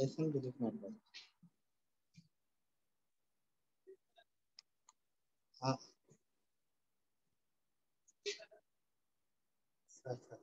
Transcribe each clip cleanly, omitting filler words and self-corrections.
Asian belief network. Ah, sir.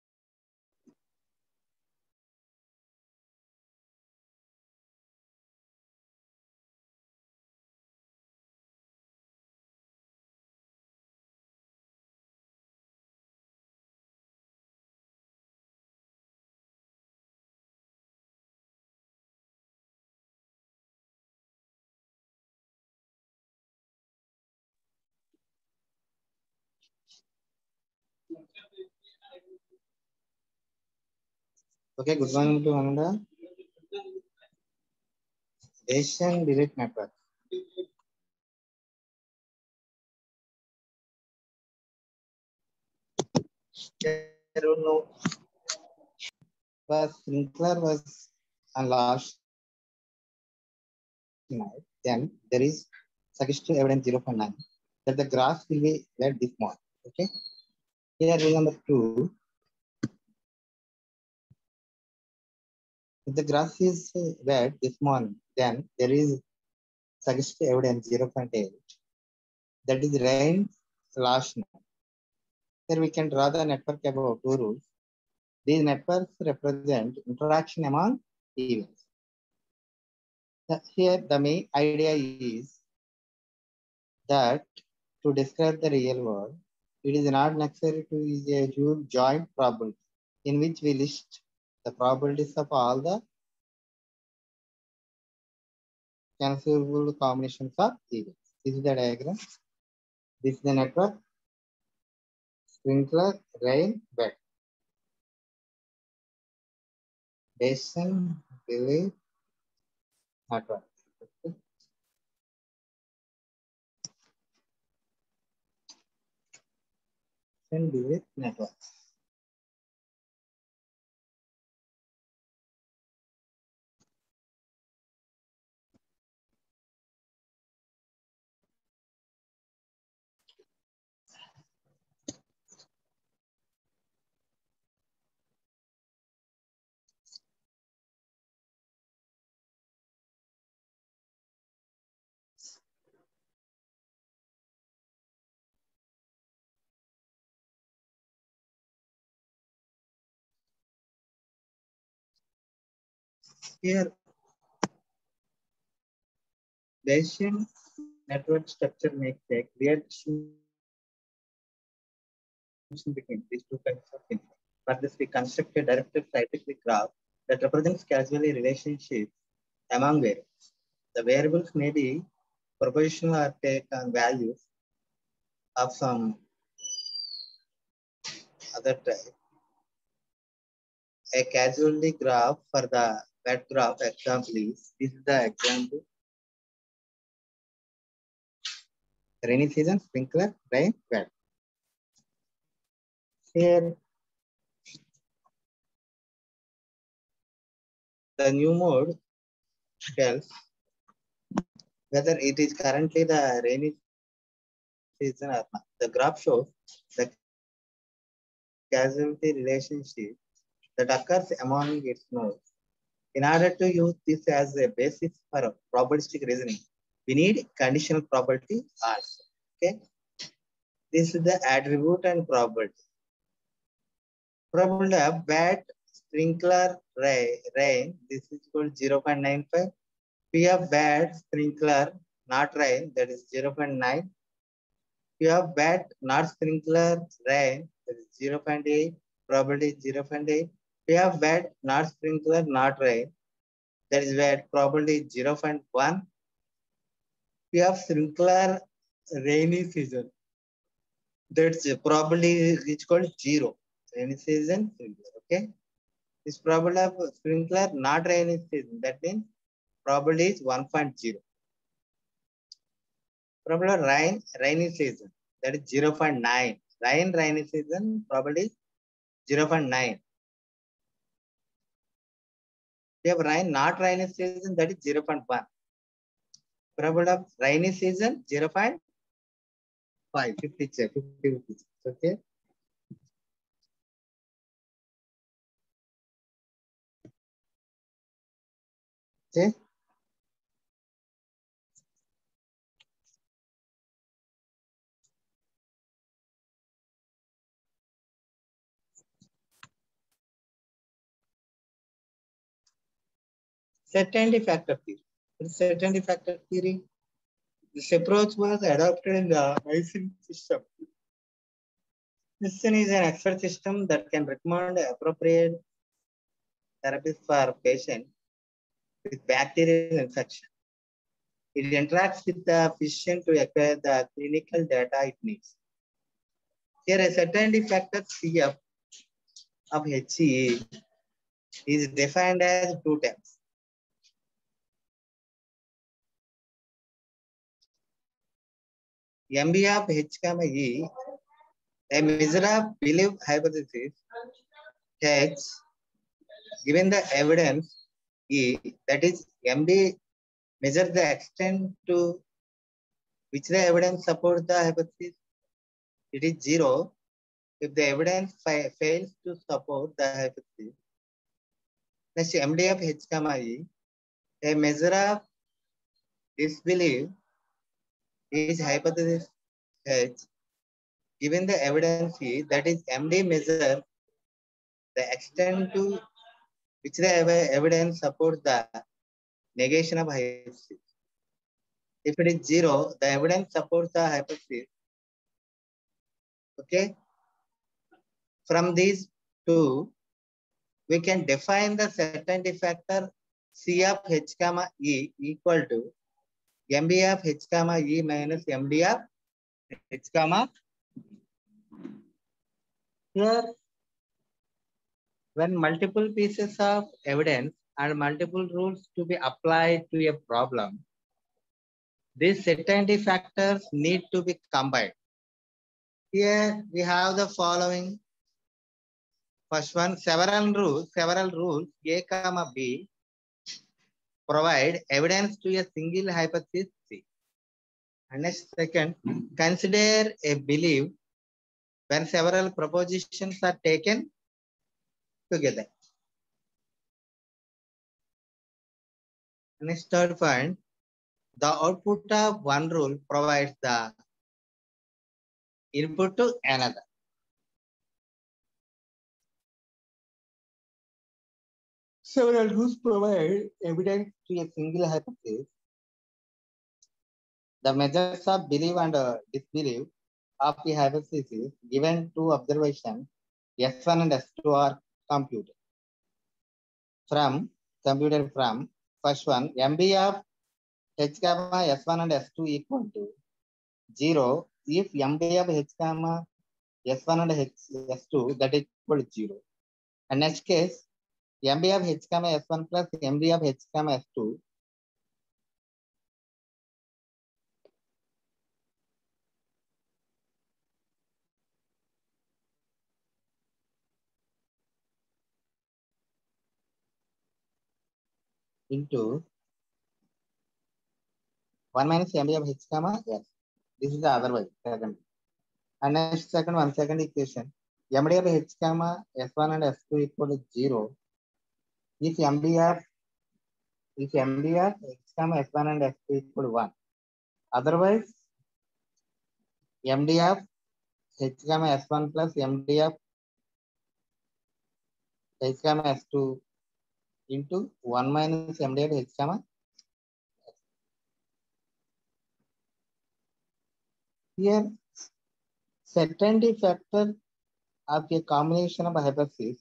Okay, good morning to Ananda. Asian belief network. I don't know. But sprinkler was on last night. Then there is suggestive evidence 0.9 that the grass will be wet this morning. Okay. Here rule number 2. If the grass is wet this morning, then there is suggestive evidence 0.8 that is rain last night. Here we can draw the network above two rules. These networks represent interaction among events. Here the main idea is that to describe the real world, it is not necessary to use a huge joint probability in which we list the probabilities of all the conceivable combinations of events. This is the diagram. This is the network. Sprinkler, rain, wet. Basin, belief, network. And belief network. Here, Bayesian network structure makes a clear distinction between these two kinds of things. For this, we construct a directed cyclic graph that represents causally relationships among variables. The variables may be propositional or take on values of some other type. A causally graph for the wet graph example is this is the example. Rainy season, sprinkler, rain, wet. Here, the new mode tells whether it is currently the rainy season or not. The graph shows the causality relationship that occurs among its nodes. In order to use this as a basis for probabilistic reasoning, we need conditional probability also. Okay, this is the attribute and probability. Probability of wet, sprinkler, rain. This is equal to 0.95. P of bad, sprinkler, not rain, that is 0.9. P of bad, not sprinkler, rain, that is 0.8. Probability 0.8. P of bad, not sprinkler, not rain, that is where probability 0.1. P of sprinkler, rainy season, that's probability is called 0. Rainy season, sprinkler, okay? This probability of sprinkler, not rainy season, that means probability is 1.0. Probability of rain, rainy season, that is 0.9. Rain, rainy season, probability is 0.9. We have rain, not rainy season, that is 0.1. Probability of rainy season, 0.5. 50, okay? Okay. Certainty factor theory. Certainty factor theory. This approach was adopted in the Bayesian system. Bayesian is an expert system that can recommend appropriate therapies for patients with bacterial infection. It interacts with the physician to acquire the clinical data it needs. Here, a certainty factor CF of HCE is defined as two terms. MB of H comma E, a measure of belief hypothesis H, given the evidence E, that is MB measure the extent to which the evidence supports the hypothesis. It is 0 if the evidence fails to support the hypothesis. Next, MD of H comma E, a measure of disbelief is hypothesis H, given the evidence E, that is MD measure the extent to which the evidence supports the negation of hypothesis. If it is 0, the evidence supports the hypothesis. Okay. From these two, we can define the certainty factor C of H comma E equal to MB of H comma E minus MD of H comma. Here, when multiple pieces of evidence and multiple rules to be applied to a problem, these certainty factors need to be combined. Here we have the following. First one, several rules A comma B provide evidence to a single hypothesis C. And next, second, consider a belief when several propositions are taken together. Next, third point, the output of one rule provides the input to another. Several rules provide evidence to a single hypothesis. The measures of belief and disbelief of the hypothesis given two observations, S1 and S2 are computed. From first one, MB of H comma S1 and S2 equal to 0 if MB of H comma S1 and S2 that is equal to 0. And next case, MB of H comma S1 plus MB of H comma S2 into 1 minus MB of H comma S. This is the otherwise, second. And next second equation. MD of H comma S1 and S2 equal to 0. If MD of H comma S1 and S2 equal to 1. Otherwise, MD of H comma S1 plus MD of H comma S2 into 1 minus MD of H comma S. Here, certainty factor of a combination of hypotheses.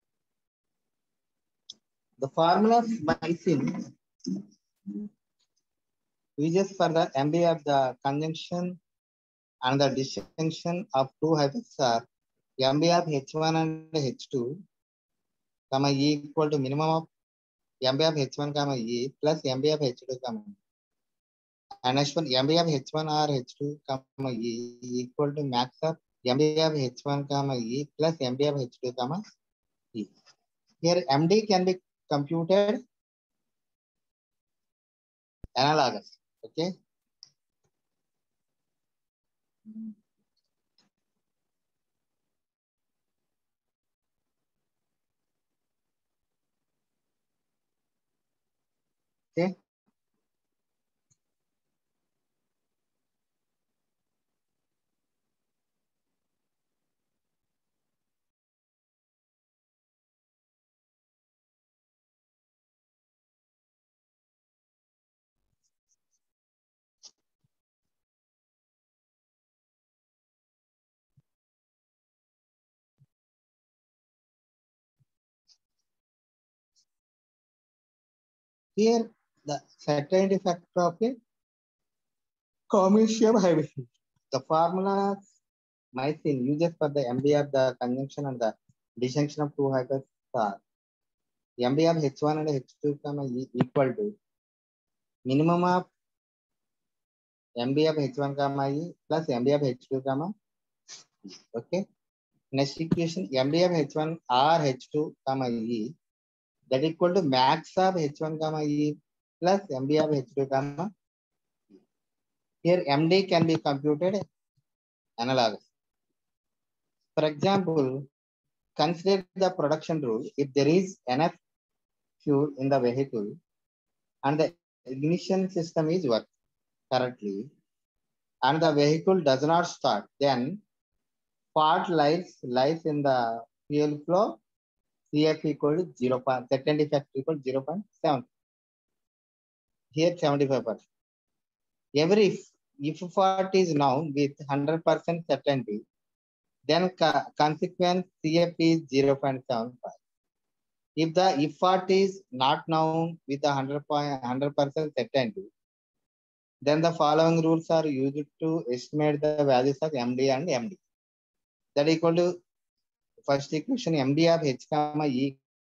The formula of Bayesian uses for the MB of the conjunction and the disjunction of two hypotheses are MB of H1 and H2 comma E equal to minimum of MB of H1 comma E plus MB of H2 comma E. And next one, MB of H1 or H2 comma E equal to max of MB of H1 comma E plus MB of H2 comma E. Here MD can be computed analogous. Okay. Here, the certainty factor of a commercial hybrid. The formula Mycin uses for the MB of the conjunction and the disjunction of two hydrogens are MB of H1 and H2 comma equal to minimum of MB of H1 comma E plus MB of H2 comma E. Okay. Next equation MB of H1 or H2 comma E that equal to max of H1 comma E plus MB of H2 comma E. Here MD can be computed analogous. For example, consider the production rule. If there is enough fuel in the vehicle and the ignition system is working correctly and the vehicle does not start, then fault lies in the fuel flow. CF equal to 0. Certainty factor equal to 0.7. Here 75%. Every if fault is known with 100% certainty, then consequence CF is 0.75. If the fault is not known with 100% certainty, then the following rules are used to estimate the values of MD and MD. That equal to first equation MD of H comma E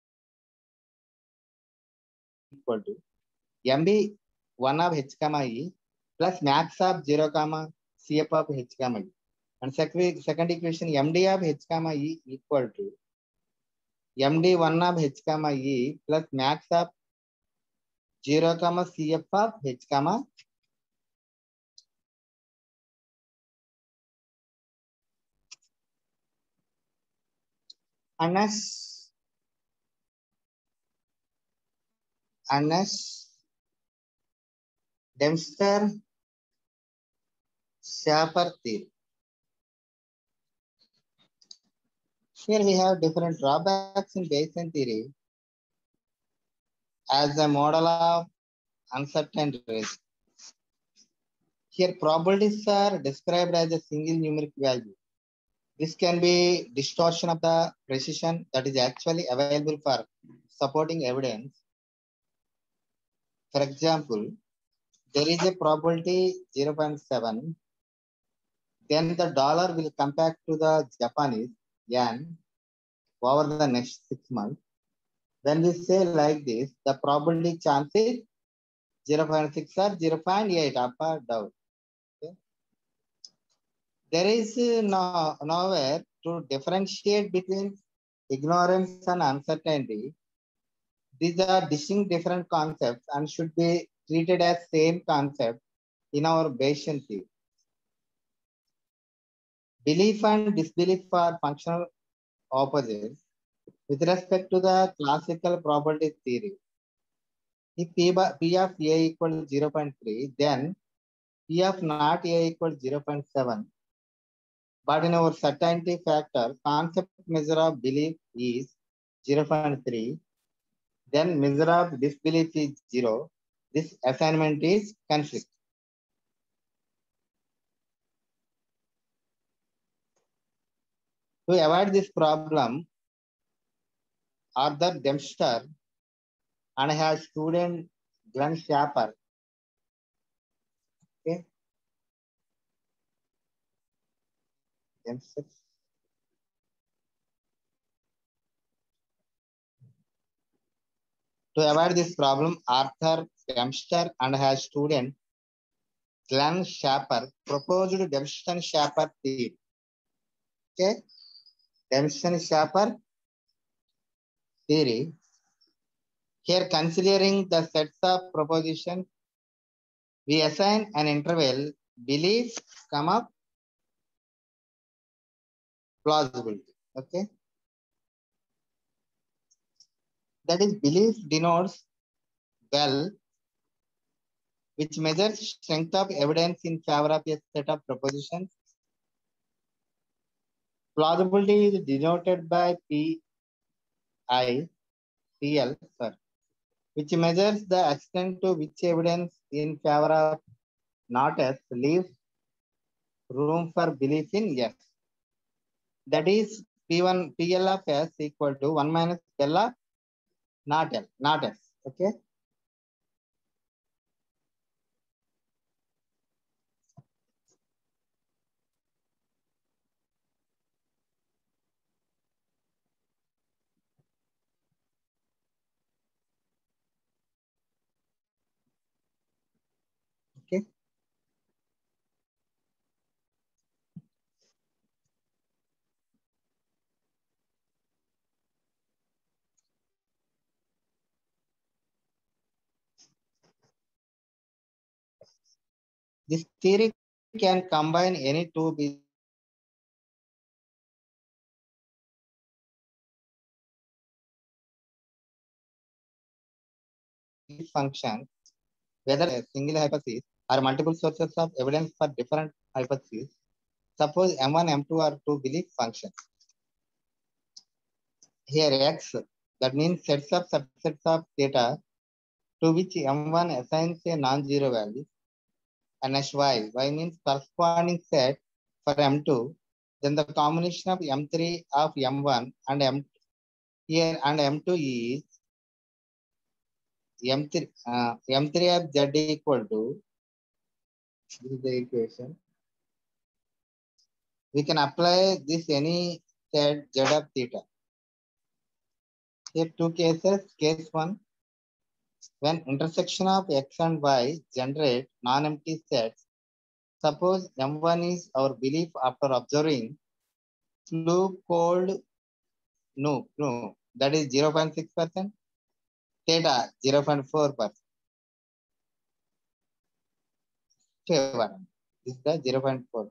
equal to MB 1 of H comma E plus max of 0 comma CF of H comma E. And second equation MD of H comma E equal to MD 1 of H comma E plus max of 0 comma CF of H comma Anas Dempster-Shafer theory. Here we have different drawbacks in Bayesian theory as a model of uncertain risk. Here probabilities are described as a single numeric value. This can be distortion of the precision that is actually available for supporting evidence. For example, there is a probability 0.7, then the dollar will come back to the Japanese yen over the next 6 months. When we say like this, the probability chance is 0.6 or 0.8 up or down. Okay. There is nowhere to differentiate between ignorance and uncertainty. These are distinct different concepts and should be treated as same concept in our Bayesian theory. Belief and disbelief are functional opposites with respect to the classical probability theory. If P of A equals 0.3, then P of not A equals 0.7. But in our certainty factor, concept measure of belief is 0.3. Then measure of disbelief is 0. This assignment is conflict. To avoid this problem, Arthur Dempster and his student Glenn Shafer, okay, Dempster. To avoid this problem, Arthur Dempster and his student Glenn Shafer proposed Dempster-Shafer theory. Okay, Dempster-Shafer theory. Here, considering the sets of propositions, we assign an interval belief, comma, plausibility. Okay, that is belief denotes well, which measures strength of evidence in favor of a set of propositions. Plausibility is denoted by PL, which measures the extent to which evidence in favor of not S leaves room for belief in S. That is PL of S equal to 1 minus L of not S. Okay. Okay. This theory can combine any two belief functions, whether a single hypothesis or multiple sources of evidence for different hypotheses. Suppose M1, M2 are two belief functions. Here X, that means sets of subsets of theta to which M1 assigns a non-zero value, and as Y means corresponding set for M2, then the combination of M3 of M1 and M here and M2 is M3 of Z equal to, this is the equation. We can apply this any set Z of theta. Here two cases. Case one, when intersection of X and Y generate non-empty sets. Suppose M1 is our belief after observing flu cold no, that is 0.6%, theta 0.4%. This is the 0.4.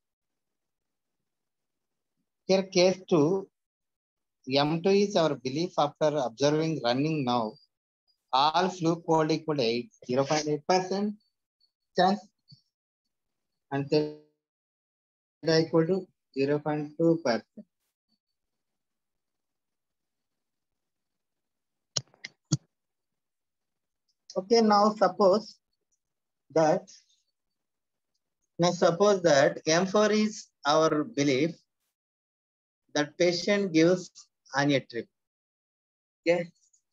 Here case 2, M2 is our belief after observing running now. All flu cold equal to 0.8% chance and theta equal to 0.2%. Okay, now suppose that M4 is our belief that patient gives on a trip. Okay.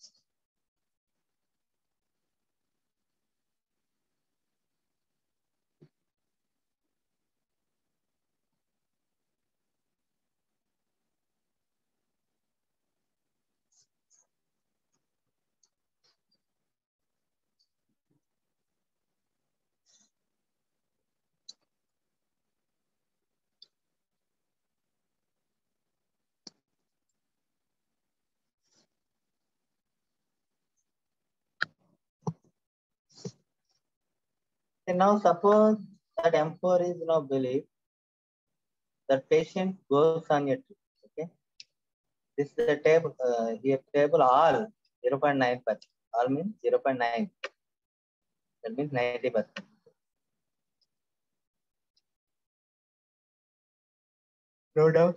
And now suppose that M4 is now belief that patient goes on a trip. Okay. This is the table here table all 0.9%. All means 0.9. That means 90%. No doubt.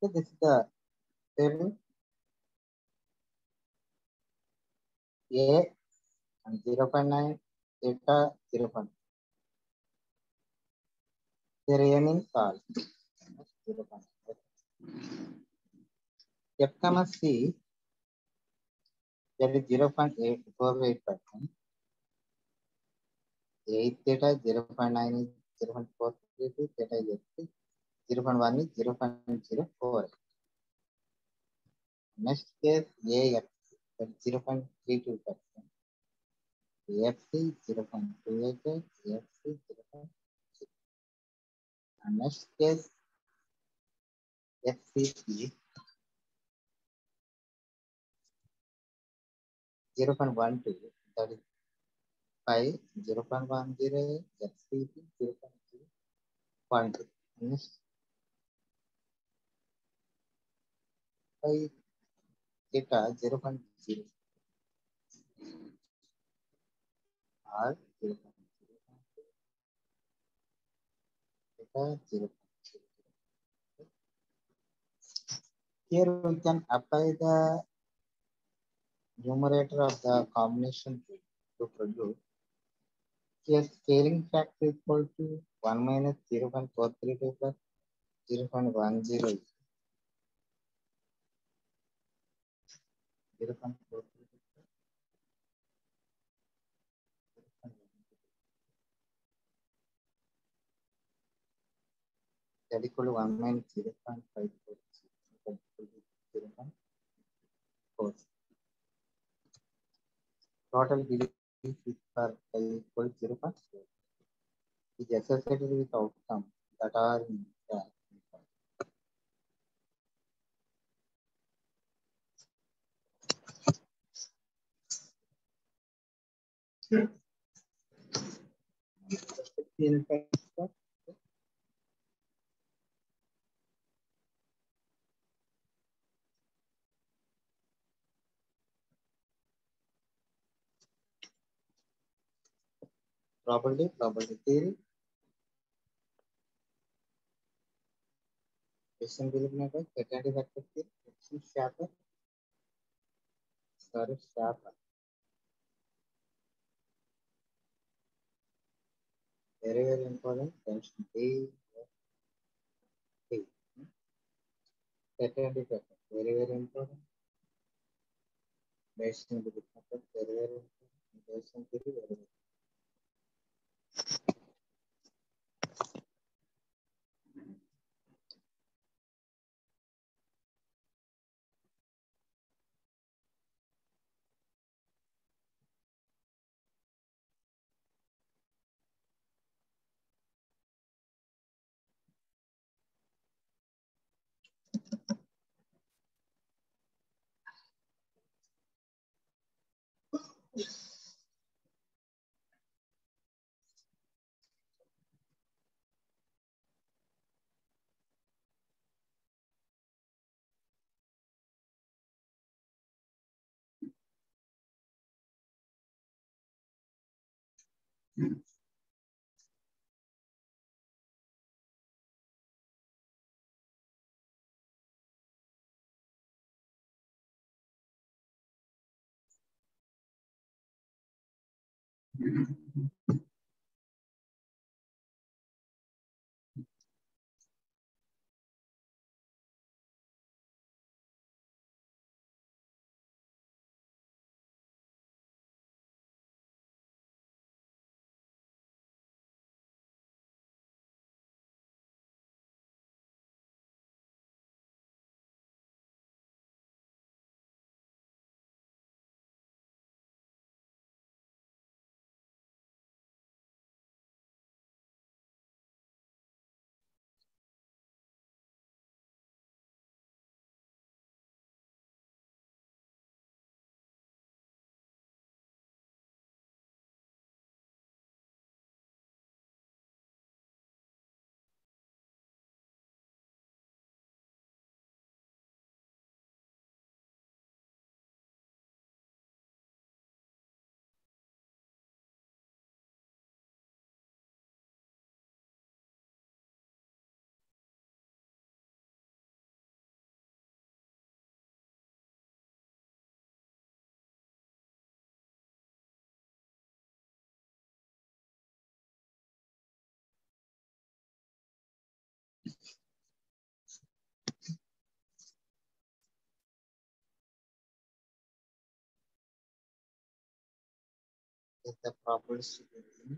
So this is the table A and 0.9, theta 0.9. The remaining solve 0.9. F comma C, that is 0.848%. 8 theta 0.9 is 0.432, theta is 0.1 is 0.04. Next case AF, that is 0.32%. AFC 0.288, AFC 0.6. And next case FCC 0.12, that is 5, 0.10, FCC 0.012. Next 5 theta 0.0 R 0.0 theta 0.0. Here we can apply the numerator of the combination to produce. Here scaling factor equal to 1 minus 0.432 plus 0.10 0.432 that equal to 1 minus 0.546 that equal to 0.4. Total belief is for equal to 0.4 is associated with outcome that are in the probability theory. Question belief network, secondary vector theory, Schafer. Sorry, Schafer. Very, very important. Tension D. Secondary vector, very, very important. Question belief network, very, very important. Question theory, very, very Get the properties to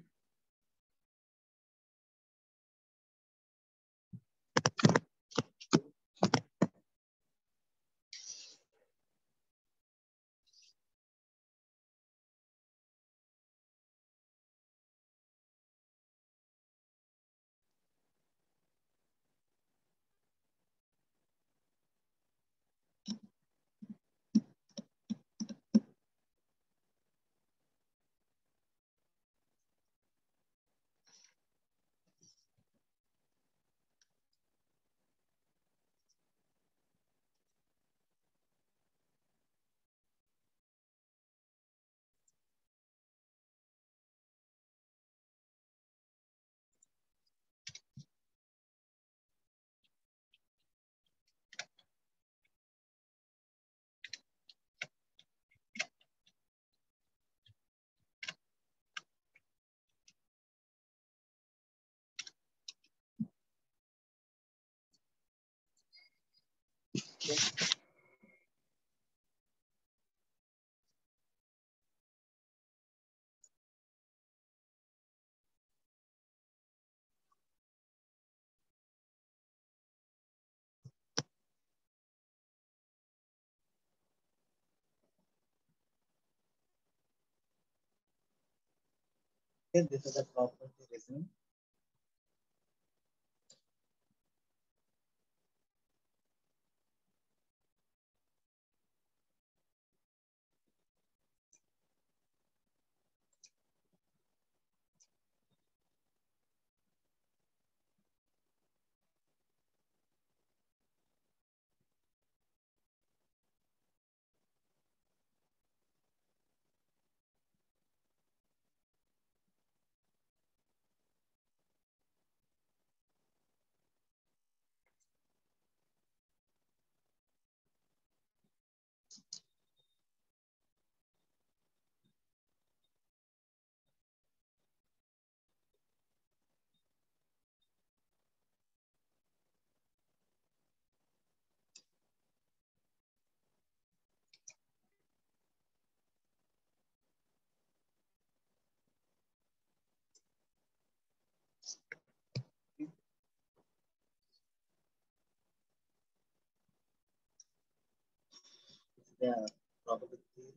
okay. Okay, this is the property reason. The probability theory.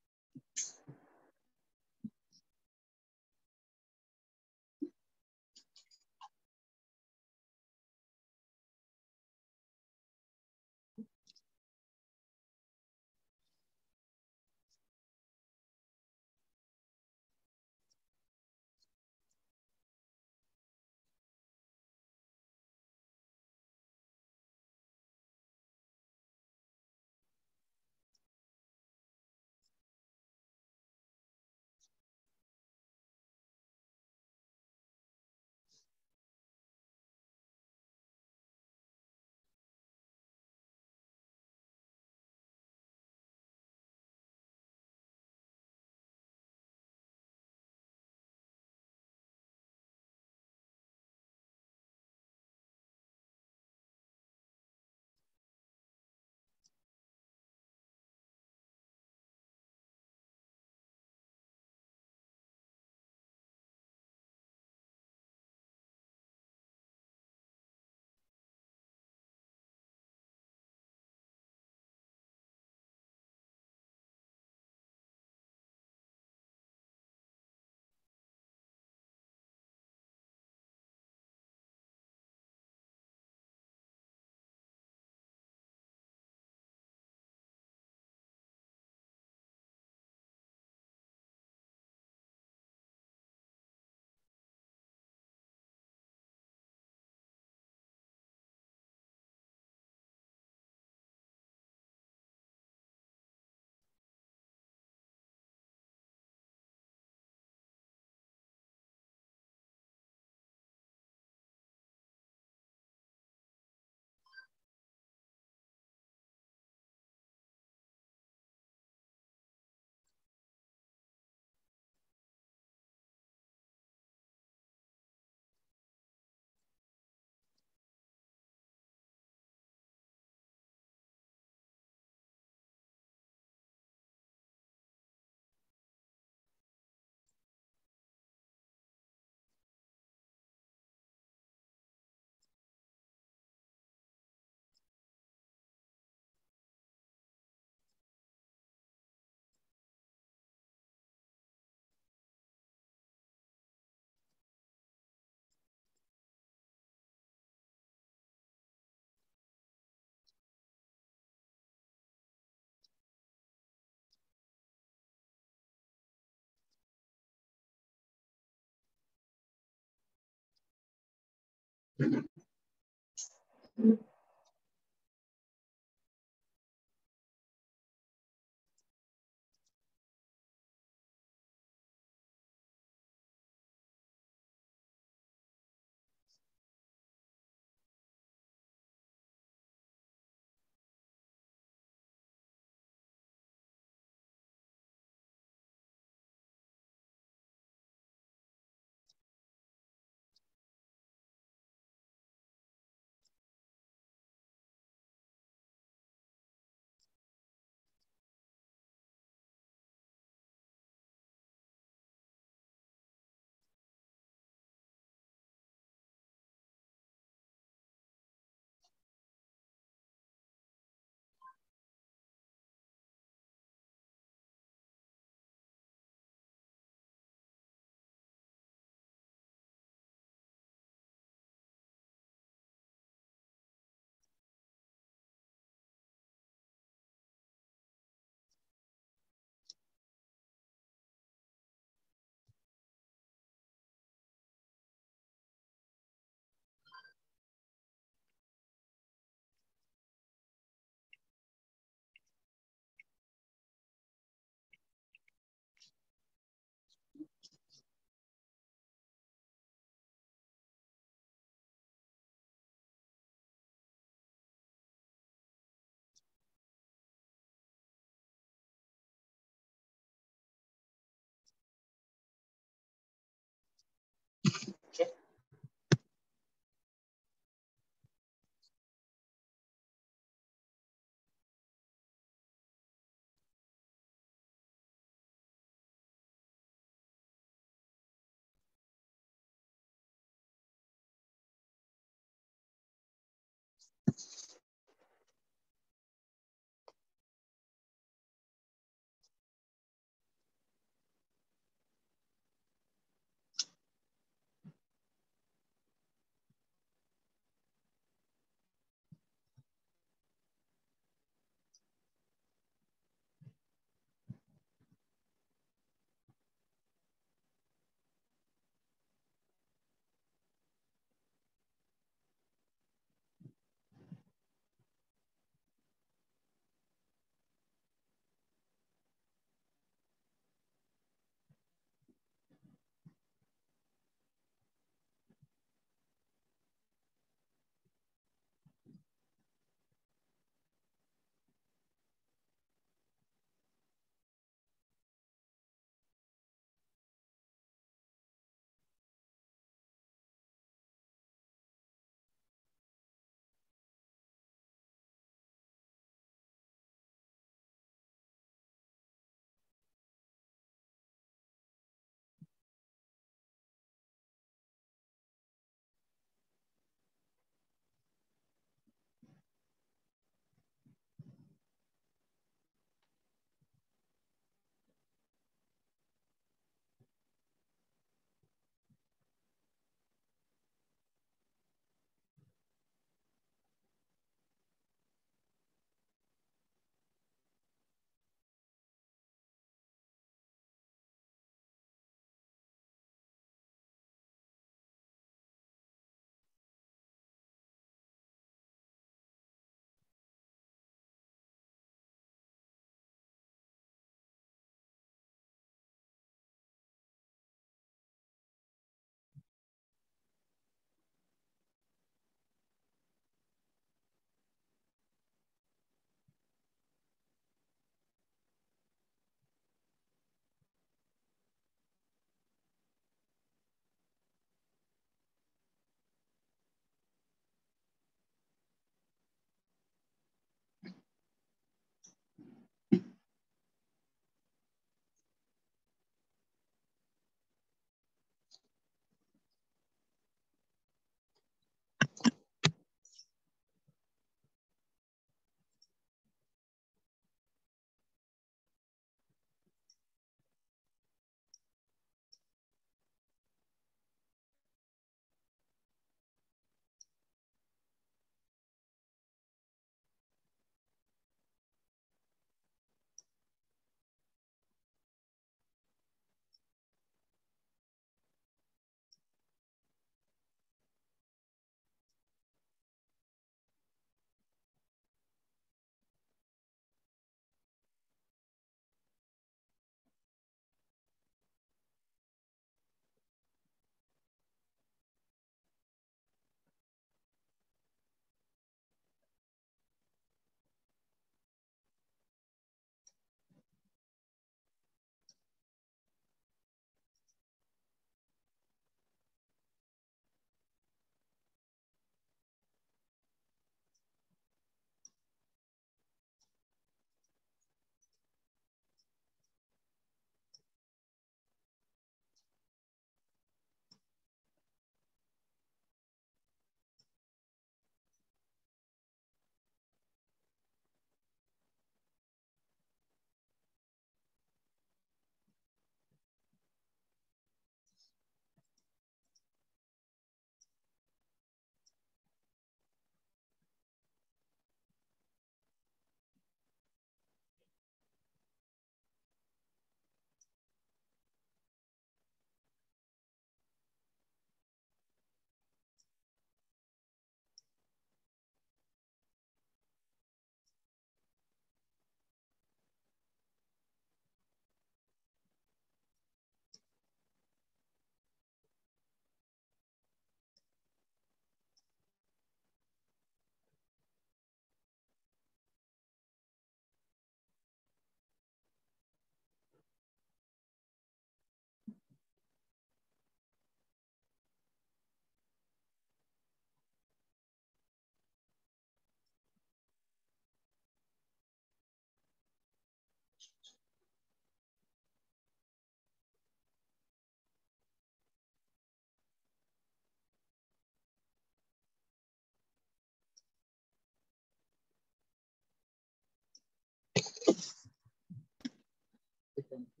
thank you.